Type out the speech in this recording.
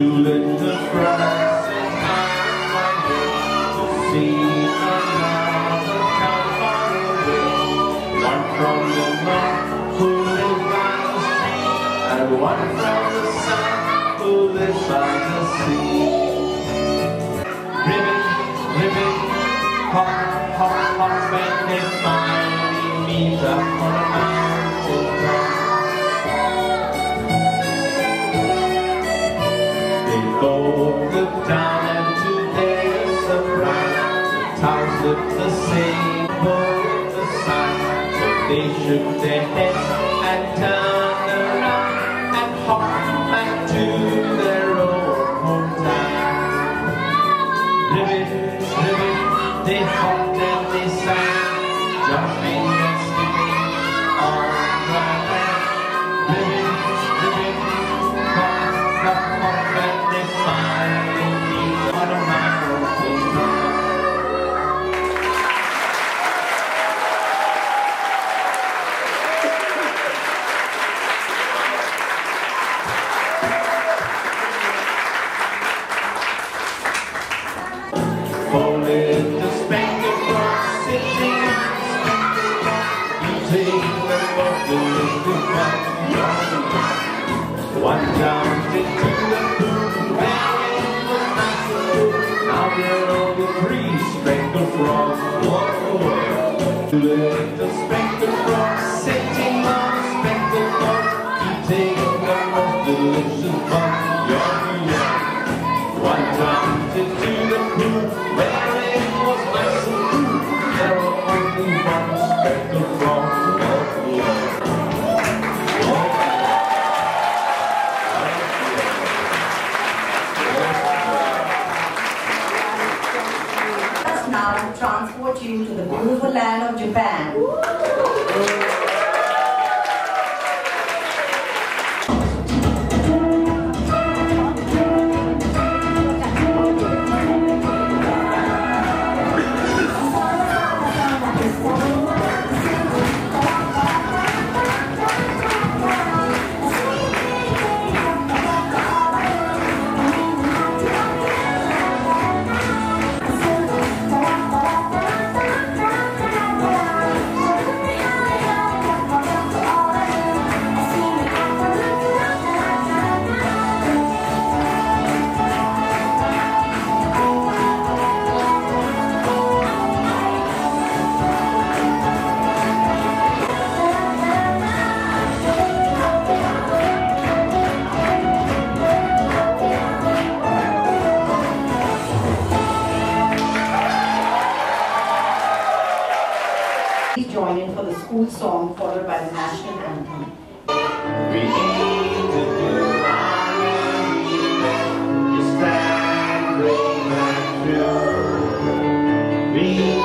Little frogs and I'm my way to see another town far away. One from the north who lives by the street, and one from the south who lives by the sea. Ribbon, ribbon, hop, hop, hop, and they finally meet up on a mountain top. Both look down and to their surprise, the towers look the same, both the sign. So they shook their heads and turned around and hopped back to their old hometown. Ribbon, ribbon, they hopped and they sang, jumping and skipping on the land. Ribbon, ribbon, hop, hop, hop, and they finally meet on a mountain top. Folded the spangled cross, sitting eating the most delicious one jumped into the pool where it was nice and cool. Now they're all the three speckled frogs walk away. Little speckled frogs sitting on a speckled log, eating the most delicious bun. Yummy, yum. One jumped into the pool where it was nice and cool. There were only one speckled frog walk away. Now to transport you to the beautiful land of Japan. Please join in for the school song followed by the national anthem. We need to do our very best to stand brave and true. We